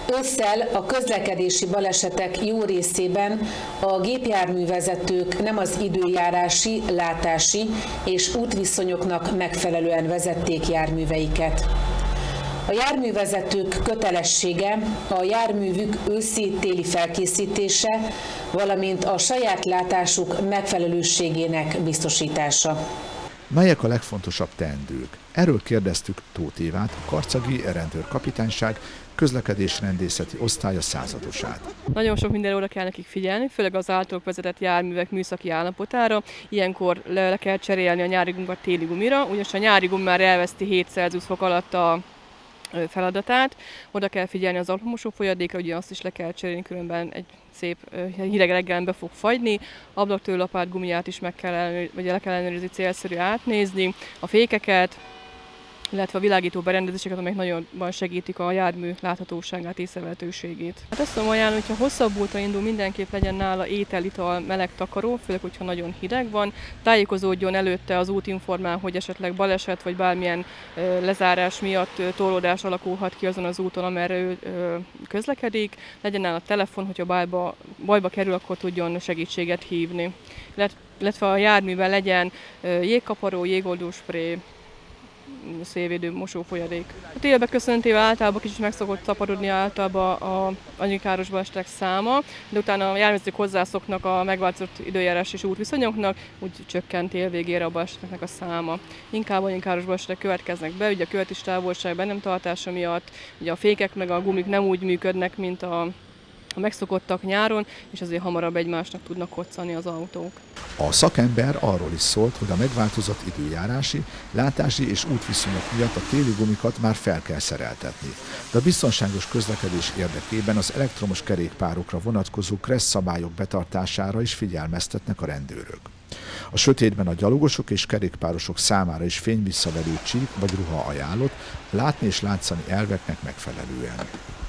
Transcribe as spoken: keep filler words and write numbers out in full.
Ősszel a közlekedési balesetek jó részében a gépjárművezetők nem az időjárási, látási és útviszonyoknak megfelelően vezették járműveiket. A járművezetők kötelessége a járművük őszi-téli felkészítése, valamint a saját látásuk megfelelőségének biztosítása. Melyek a legfontosabb teendők? Erről kérdeztük Tóth Évát, a karcagi rendőrkapitányság közlekedésrendészeti osztálya századosát. Nagyon sok mindenre oda kell nekik figyelni, főleg az általuk vezetett járművek műszaki állapotára. Ilyenkor le, le kell cserélni a nyári gumit téli gumira, ugyanis a nyári gumi már elveszti hét Celsius fok alatt a feladatát. Oda kell figyelni az alapmosó folyadékra, ugye azt is le kell cserélni, különben egy szép hideg reggelen be fog fagyni. Ablaktőlapát gumiját is meg kell ellenőrizni, vagy le kell ellenőrizni, célszerű átnézni. A fékeket, illetve a világító berendezéseket, amelyek nagyon segítik a jármű láthatóságát, észrevehetőségét. Hát azt tudom ajánlani, hogyha hosszabb útra indul, mindenképp legyen nála étel, ital, meleg takaró, főleg, hogyha nagyon hideg van. Tájékozódjon előtte az útinformán, hogy esetleg baleset vagy bármilyen ö, lezárás miatt ö, torlódás alakulhat ki azon az úton, amerre ő ö, közlekedik. Legyen nála telefon, hogyha bajba, bajba kerül, akkor tudjon segítséget hívni. Illetve a járműben legyen ö, jégkaparó, jégoldóspré, szélvédő mosófolyadék. A télbe köszöntével általában kicsit meg szokott szaporodni általában a anyagi káros balesetek száma, de utána a járművezetők hozzászoknak a megváltozott időjárás és útviszonyoknak, úgy csökkent él végére a baleseteknek a száma. Inkább anyagi káros balesetek következnek be, ugye a követési távolság be nem tartása miatt, ugye a fékek meg a gumik nem úgy működnek, mint a a megszokottak nyáron, és azért hamarabb egymásnak tudnak koccani az autók. A szakember arról is szólt, hogy a megváltozott időjárási, látási és útviszonyok miatt a téli gumikat már fel kell szereltetni. De a biztonságos közlekedés érdekében az elektromos kerékpárokra vonatkozó kressz szabályok betartására is figyelmeztetnek a rendőrök. A sötétben a gyalogosok és kerékpárosok számára is fényvisszaverő csík vagy ruha ajánlott, a látni és látszani elveknek megfelelően.